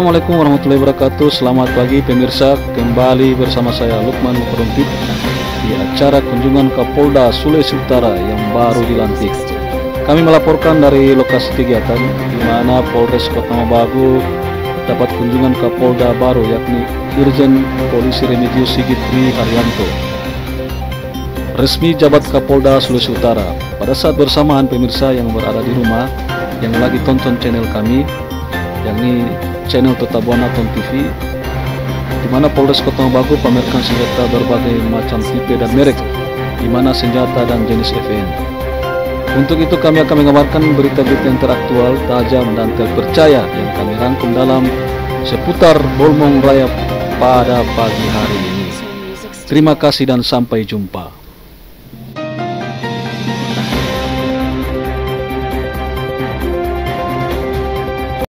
Assalamualaikum warahmatullahi wabarakatuh. Selamat pagi pemirsa, kembali bersama saya Lukman Mukarumpit di acara kunjungan Kapolda Sulawesi Utara yang baru dilantik. Kami melaporkan dari lokasi kegiatan di mana Polres Kota Mabagu dapat kunjungan Kapolda baru, yakni Irjen Polisi Remigius Sigit Dwi Haryanto, resmi jabat Kapolda Sulawesi Utara. Pada saat bersamaan pemirsa yang berada di rumah yang lagi tonton channel kami, yakni channel Tetabuana Ton TV, di mana Polres Kota Mabagu pamerkan senjata berbagai macam tipe dan merek, di mana senjata dan jenis FN. Untuk itu kami akan mengabarkan berita-berita yang teraktual, tajam dan terpercaya yang kami rangkum dalam seputar Bolmong Raya pada pagi hari ini. Terima kasih dan sampai jumpa.